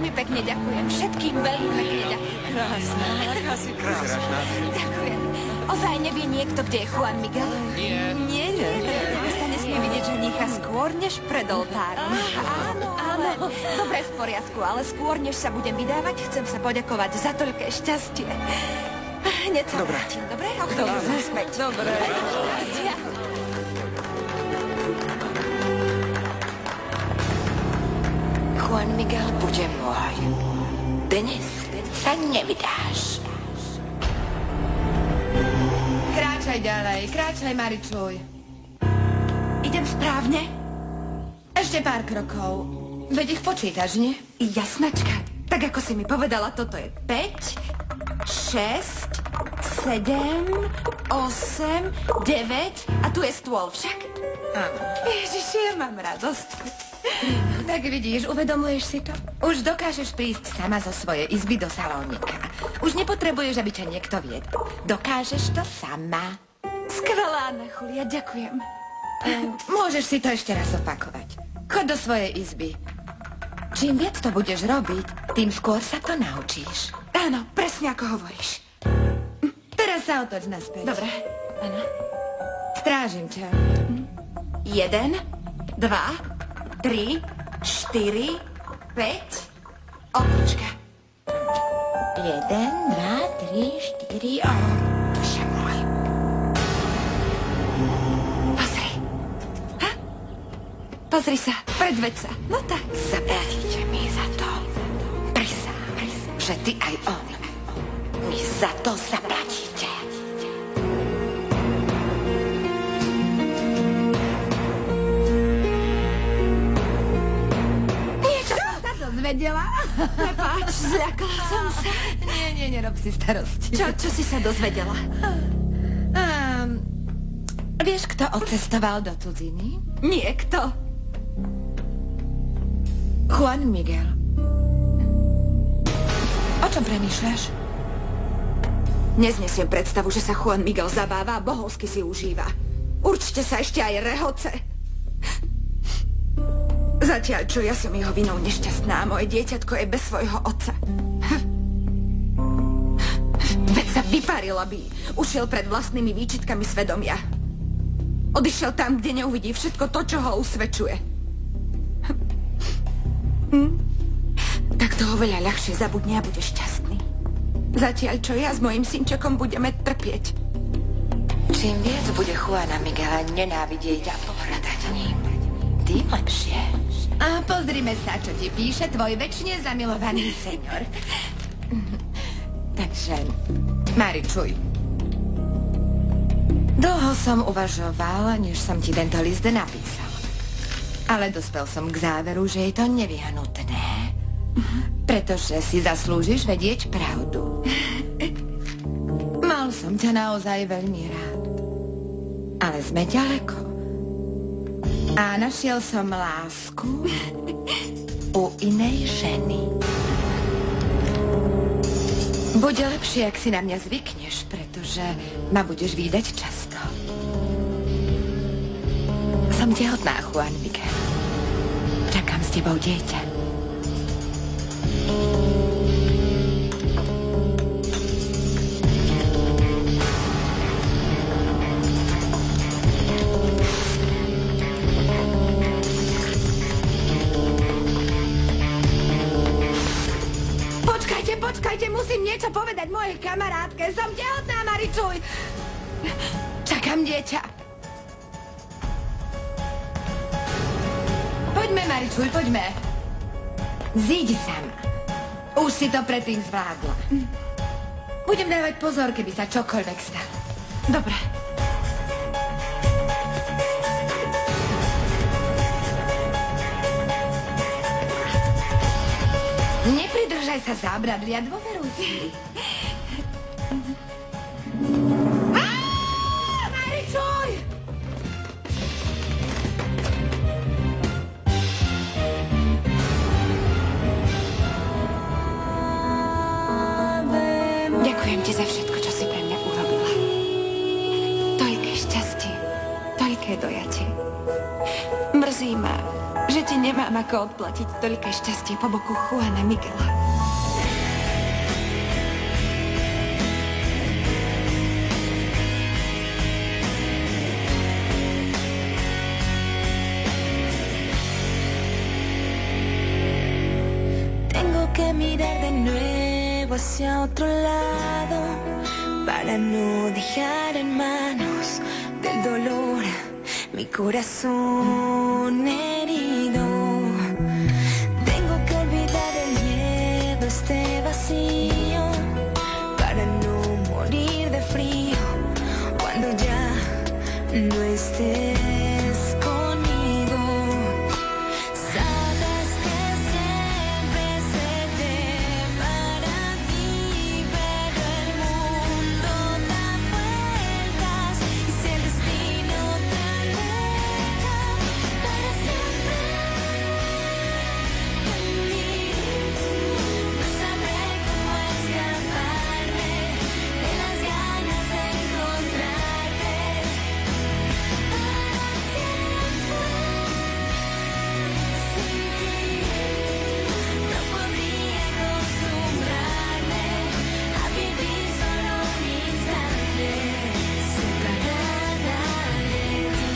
Veľmi pekne ďakujem. Všetkým veľmi pekne ďakujem. Krásne. Aká si krásna. Ďakujem. Ozaj nevie niekto, kde je Juan Miguel? Nie. Nie. Sa nesmie vidieť ženicha skôr, než pred oltárom. Áno. Dobre, v poriadku, ale skôr, než sa budem vydávať, chcem sa poďakovať za toľké šťastie. Hneď sa vrátim, dobre? O chvíľu som späť. Dobre. Juan Miguel bude môj. Dnes sa nevydáš. Kráčaj ďalej, kráčaj, Maričuj. Idem správne? Ešte pár krokov. Veď ich počítaš, nie? Jasnačka. Tak ako si mi povedala, toto je 5, 6, 7, 8, 9 a tu je stôl však. Áno. Ježiši, ja mám radosť. Tak vidíš, uvedomuješ si to? Už dokážeš prísť sama zo svojej izby do salónika. Už nepotrebuješ, aby ťa niekto viedol. Dokážeš to sama. Skvelá, Anna Julia, ďakujem. Môžeš si to ešte raz opakovať. Choď do svojej izby. Čím viac to budeš robiť, tým skôr sa to naučíš. Áno, presne ako hovoríš. Teraz sa otoč naspäť. Dobre, áno. Strážim ťa. 1, 2, 3, 4, 5. Otočka. 1, 2, 3, 4, Bože môj. Pozri. Pozri sa, predveď sa. No tak. Zaplatíte mi za to. Prisám, že ty aj on mi za to zaplatíte. Niečo som sa dozvedela. Prepáč, zľakala som sa. Nie, nerob si starosti. Čo si sa dozvedela? Vieš, kto odcestoval do cudziny? Nie, kto? Juan Miguel. O čom premýšľaš? Neznesiem predstavu, že sa Juan Miguel zabáva a bohovsky si užíva. Určite sa ešte aj rehoce. Zatiaľ, čo ja som jeho vinou nešťastná a moje dieťatko je bez svojho otca. Veď sa vyparil, aby ušiel pred vlastnými výčitkami svedomia. Odišiel tam, kde neuvidí všetko to, čo ho usvedčuje. Tak to oveľa ľahšie zabudne a bude šťastný. Zatiaľ, čo ja s mojím synčekom budeme trpieť. Čím viac bude Juana Miguela nenávidieť a pohľadať ním, tým lepšie. A pozrime sa, čo ti píše tvoj večne zamilovaný senior. Takže, Maričuj. Dlho som uvažoval, než som ti tento list napísal. Ale dospel som k záveru, že je to nevyhnutné. Pretože si zaslúžiš vedieť pravdu. Mal som ťa naozaj veľmi rád. Ale sme ďaleko. A našiel som lásku u inej ženy. Bude lepšie, ak si na mňa zvykneš, pretože ma budeš vídať často. Som tehotná, Juan Miguel. Čakám s tebou dieťa. Počkajte, musím niečo povedať mojej kamarátke. Som tehotná, Maričuj. Čakám dieťa. Poďme, Maričuj, poďme. Zíď sama. Už si to predtým zvládla. Budem dávať pozor, keby sa čokoľvek stalo. Dobre. Nepridržaj sa zábradlia, dôveruj si. Maričuj! Ďakujem ti za všetko, čo si pre mňa urobila. Toľké šťastie, toľké dojatie. Mrzí ma, že ti nemám ako odplatiť toľké šťastie po boku Juana Miguela. Tengo que mirar de nuevo hacia otro lado para no dejar en manos del dolor mi corazón herido. Tengo que olvidar el miedo, este vacío, para no morir de frío cuando ya no estés conmigo. Sabes que siempre seré para ti, pero el mundo da vueltas y si el destino te aleja para siempre de mí, no sabré cómo escaparme de las ganas de encontrarte para siempre. Sin ti no podría acostumbrarme a vivir solo un instante separada de ti.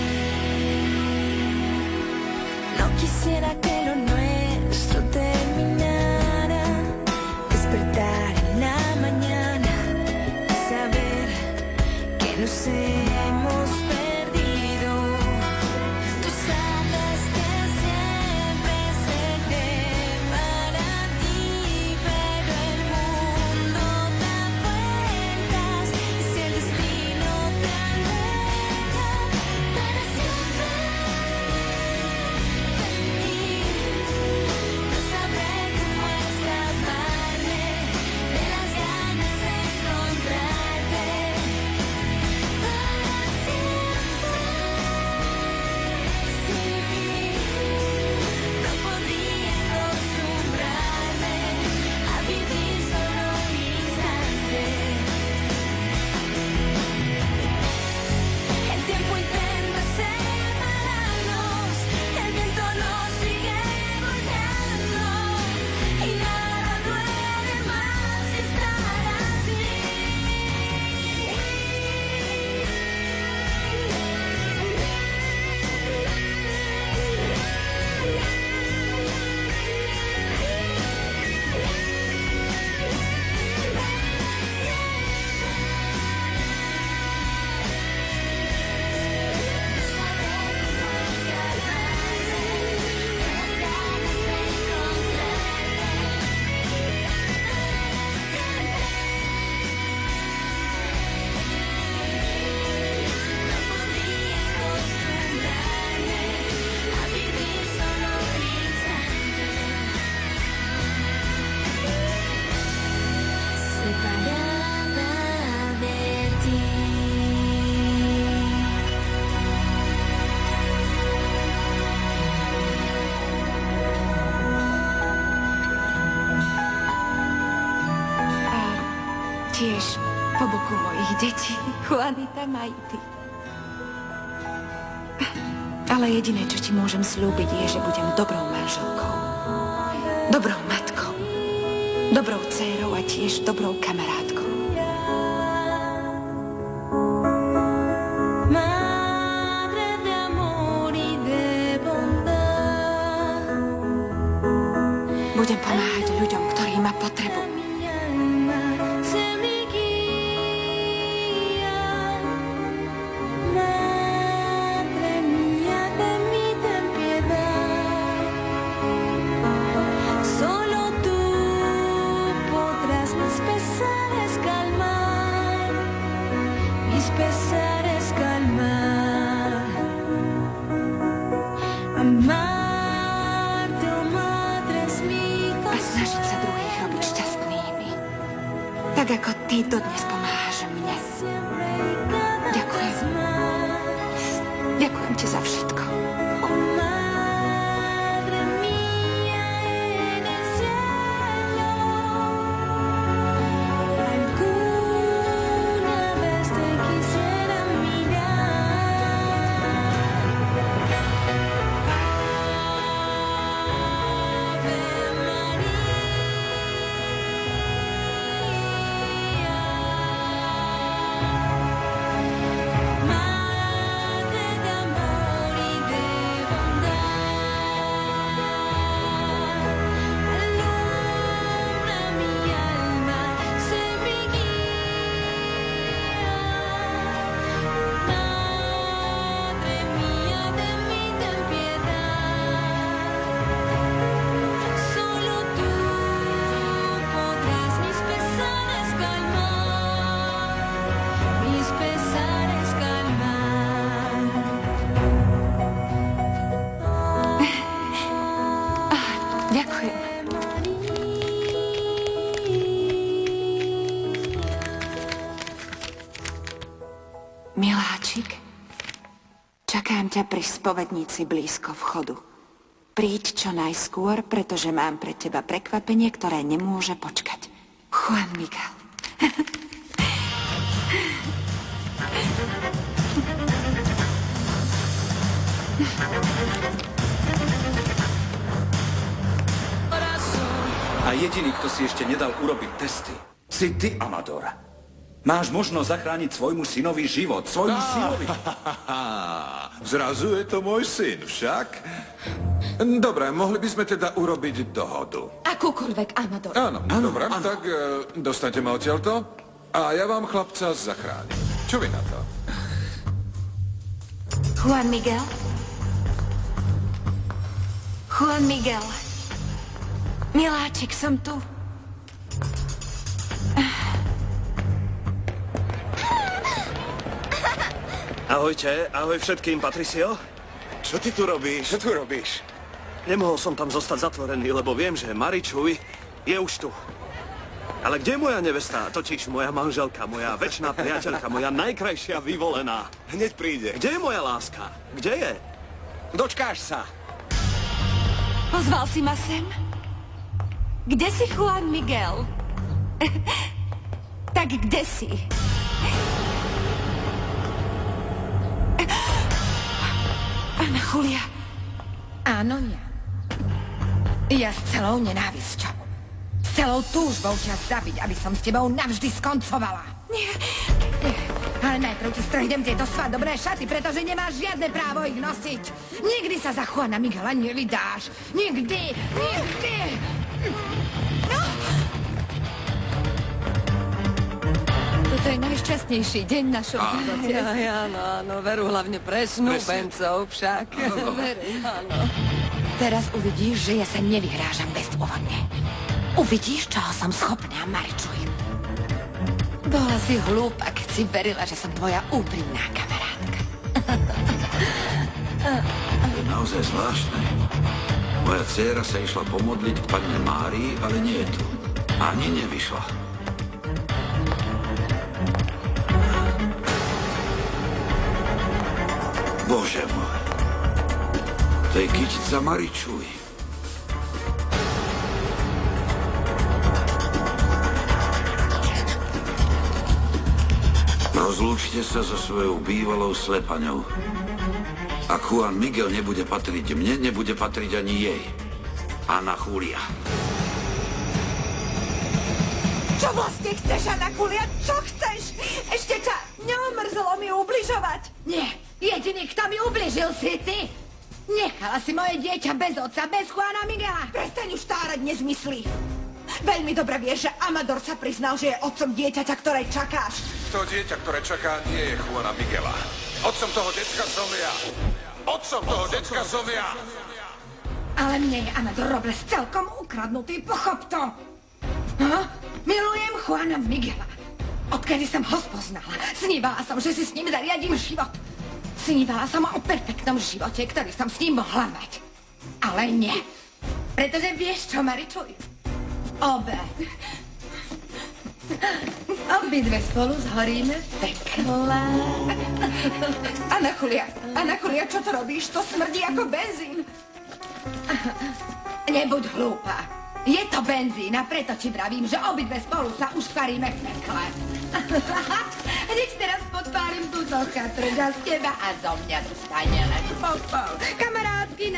No quisiera que lo nuestro terminara, despertar en la mañana y saber que nos hemos perdido. Tú sabes que siempre seré para ti, pero el mundo da vueltas y si el destino te aleja para siempre de mí, no sabré cómo escaparme de las ganas de encontrarte para siempre. Sin ti no podría acostumbrarme a vivir solo un instante. El tiempo intenta separarnos, el viento nos sigue golpeando y nada duele más que estar así. No podría acostumbrarme a vivir solo un instante separada de ti. A tiež po boku mojich detí, Juanita Maity. Ale jediné, čo ti môžem slúbiť, je, že budem dobrou manželkou, dobrou matkou, dobrou dcérou a tiež dobrou kamarátkou. Madre de amor y de bondad, Budem pomáhať ľuďom, ktorí ma potrebujú. mi alma, sé mi guía. Madre mía, de mí ten piedad. Solo tú podrás mis pesares calmar, mis pesares calmar. Amarte, oh madre, es mi A snažiť sa druhých robiť šťastnými. Tak ako ty dodnes pomáhaš mne. siempre y cada Ďakujem. vez más. Ďakujem ti za všetko. Oh madre mía en el cielo, alguna vez te quisiera mirar. pri spovednici blízko vchodu. Príď čo najskôr, pretože mám pre teba prekvapenie, ktoré nemôže počkať. Juan Miguel. A jediný, kto si ešte nedal urobiť testy, si ty, Amador. Máš možnosť zachrániť svojmu synovi život. Svojmu synovi. Zrazu je to môj syn, však? Dobre, mohli by sme teda urobiť dohodu. Akúkoľvek, Amador. Áno, dobre, tak dostanete ma odtiaľto a ja vám chlapca zachránim. Čo vy na to? Juan Miguel? Juan Miguel. Miláčik, som tu. Ahojte, ahoj všetkým, Patricio. Čo ty tu robíš? Čo tu robíš? Nemohol som tam zostať zatvorený, lebo viem, že Maričuj je už tu. Ale kde je moja nevesta? Totiž moja manželka, moja večná priateľka, moja najkrajšia vyvolená. Hneď príde. Kde je moja láska? Kde je? Dočkáš sa. Pozval si ma sem? Kde si, Juan Miguel? Tak kde si? Ana Julia. Áno, ja. Ja s celou nenávisťou. S celou túžbou ťa zabiť, aby som s tebou navždy skoncovala. Nie. Ale najprv ti strhnem tieto svadobné šaty, pretože nemáš žiadne právo ich nosiť. Nikdy sa za Juana Miguela nevydáš. Nikdy, nikdy. No. Toto je najšťastnejší deň v našom živote. Áno, veru hlavne pre snúbencov však. Veru, áno. Teraz uvidíš, že ja sa nevyhrážam bezdôvodne. Uvidíš, čoho som schopná, Maričuj. Bola si hlúpa, keď si verila, že som tvoja úprimná kamarátka. To je naozaj zvláštne. Moja dcéra sa išla pomodliť k panne Márii, ale nie je tu. Ani nevyšla. Bože môj. To je kytica Maričuj. Rozlúčte sa so svojou bývalou slepaňou. Ak Juan Miguel nebude patriť mne, nebude patriť ani jej. Ana Julia. Čo vlastne chceš, Ana Julia? Čo chceš? Ešte ťa neomrzlo mi ubližovať. Nie, jediný, kto mi ubližil, si ty. Nechala si moje dieťa bez otca, bez Juana Miguela. Prestaň už tárať nezmysly. Veľmi dobre vieš, že Amador sa priznal, že je otcom dieťaťa, ktoré čakáš. To dieťa, ktoré čaká, nie je Juana Miguela. Otcom toho decka som ja. Otcom toho decka som ja. Ale mne je Amador Robles celkom ukradnutý, pochop to. Milujem Juana Miguela. Odkedy som ho spoznala, snívala som, že si s ním zariadím život. Snívala som o perfektnom živote, ktorý som s ním mohla mať. Ale nie. Pretože vieš čo, Maričuj? Obidve spolu zhoríme v pekle. Ana Julia, čo to robíš? To smrdí ako benzín. Nebuď hlúpa. Je to benzín a preto ti vravím, že obidve spolu sa ušparíme v pekle. Hneď teraz podpálim túto chatrč a z teba a zo mňa dostane len popol. Kamarátky